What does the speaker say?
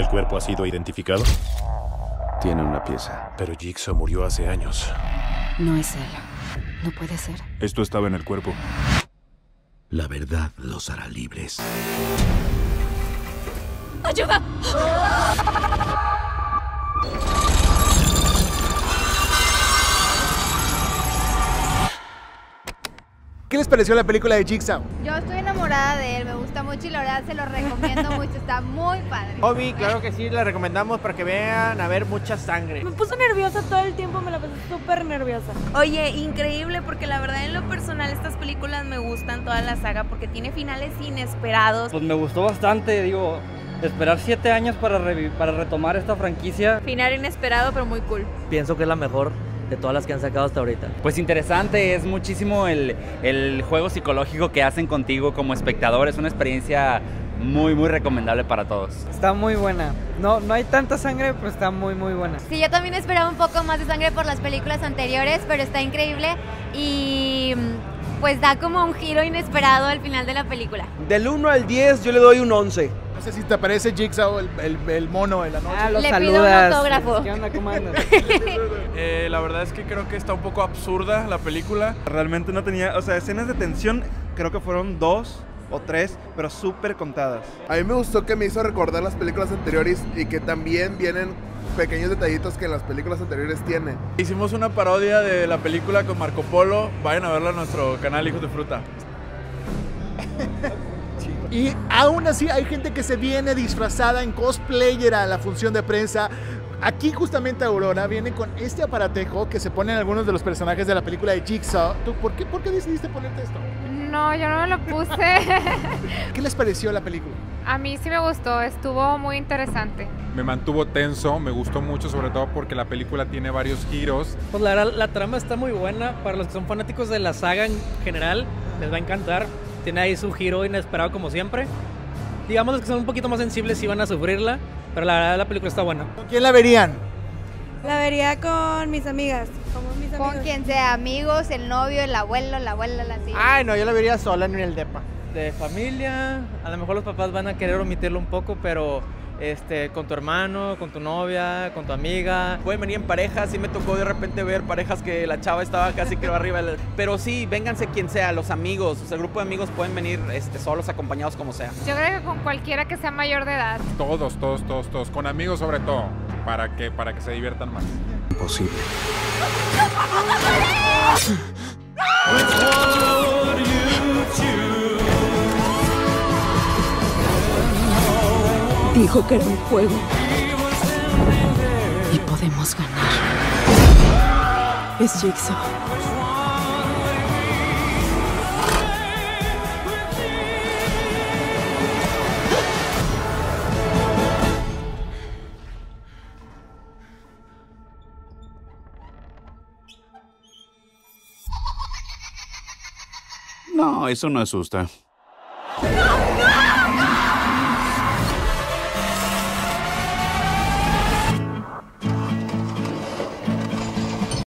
¿El cuerpo ha sido identificado? Tiene una pieza. Pero Jigsaw murió hace años. No es él. No puede ser. Esto estaba en el cuerpo. La verdad los hará libres. ¡Ayuda! ¿Qué les pareció la película de Jigsaw? Yo estoy enamorada de él, me gusta mucho y la verdad se lo recomiendo mucho, está muy padre. Obi, claro que sí, le recomendamos para que vean a ver mucha sangre. Me puso nerviosa todo el tiempo, me la pasé súper nerviosa. Oye, increíble, porque la verdad en lo personal estas películas me gustan toda la saga porque tiene finales inesperados. Pues me gustó bastante, digo, esperar 7 años para retomar esta franquicia. Final inesperado pero muy cool. Pienso que es la mejor de todas las que han sacado hasta ahorita. Pues interesante, es muchísimo el juego psicológico que hacen contigo como espectador, es una experiencia muy recomendable para todos. Está muy buena, no hay tanta sangre, pero está muy buena. Sí, yo también esperaba un poco más de sangre por las películas anteriores, pero está increíble y pues da como un giro inesperado al final de la película. Del 1 al 10 yo le doy un 11. No sé si te parece Jigsaw, el mono de la noche. Le pido un autógrafo. ¿Qué onda, cómo andas? La verdad es que creo que está un poco absurda la película. Realmente no tenía, o sea, escenas de tensión creo que fueron 2 o 3, pero súper contadas. A mí me gustó que me hizo recordar las películas anteriores y que también vienen pequeños detallitos que en las películas anteriores tiene. Hicimos una parodia de la película con Marco Polo, vayan a verla en nuestro canal Hijos de Fruta. Y aún así hay gente que se viene disfrazada en cosplayer a la función de prensa. Aquí justamente Aurora viene con este aparatejo que se ponen algunos de los personajes de la película de Jigsaw. ¿Tú por qué decidiste ponerte esto? No, yo no me lo puse. ¿Qué les pareció la película? A mí sí me gustó, estuvo muy interesante. Me mantuvo tenso, me gustó mucho, sobre todo porque la película tiene varios giros. Pues la verdad, la trama está muy buena. Para los que son fanáticos de la saga en general, les va a encantar. Tiene ahí su giro inesperado como siempre. Digamos que son un poquito más sensibles si van a sufrirla, pero la verdad la película está buena. ¿Con quién la verían? La vería con mis amigas. Con quien sea, amigos, el novio, el abuelo, la abuela, la tía. Ay, no, yo la vería sola en el depa. De familia, a lo mejor los papás van a querer omitirlo un poco, pero con tu hermano, con tu novia, con tu amiga. Pueden venir en parejas, sí me tocó de repente ver parejas que la chava estaba casi que arriba, pero sí, vénganse quien sea, los amigos, o sea, el grupo de amigos pueden venir solos, acompañados, como sea. Yo creo que con cualquiera que sea mayor de edad. Todos, con amigos sobre todo, para que se diviertan más. Imposible. Dijo que era un juego. Y podemos ganar. Es Jigsaw. No, eso no asusta.